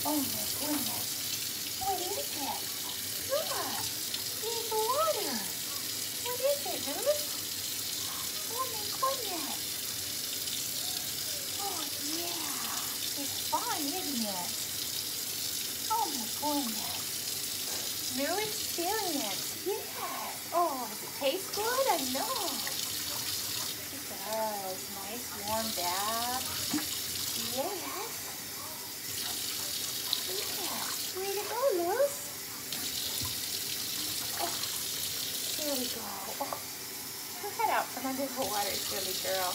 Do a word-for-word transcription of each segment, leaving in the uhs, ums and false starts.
Oh my goodness. What is it? Look. There's water. What is it, Luce? Oh my goodness. Oh yeah. It's fun, isn't it? Oh my goodness. New experience. Yes. Oh, does it taste good? I know. It does. Nice warm bath. Yes. Yes. Way to go, Luce. Oh, there we go. Oh, her head out from under the water, silly girl.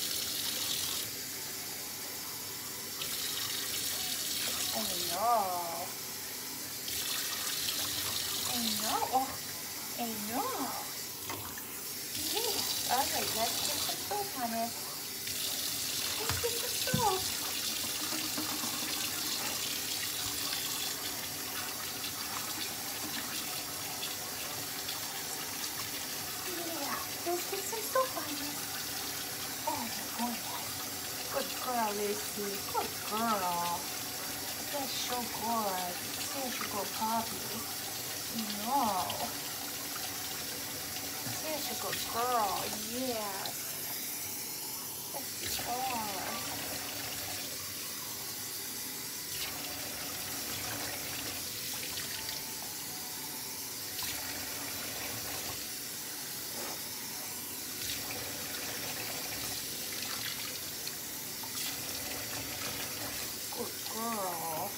I know. I know. Oh, I know. Yeah. All right, let's get some soap on it. Let's get some soap. Yeah, let's get some soap on it. Oh my goodness. Good girl, Lucie. Good girl. That's so good. Such a good puppy. No. Such a good girl. Yes. Yes, you are. Good girl.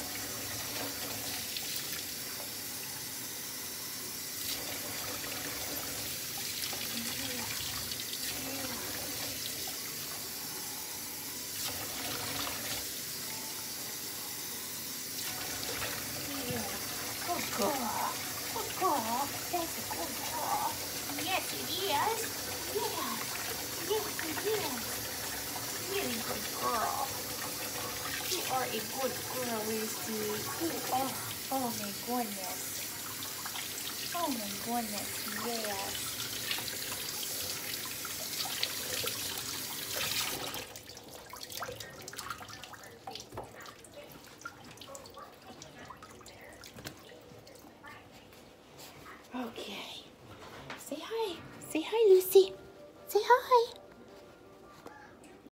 Good girl. Good girl. That's a good girl. Yes, it is. Yes. Yes, it is. Really good girl. You are a good girl, Lucie. You are. Oh my goodness. Oh my goodness. Yes.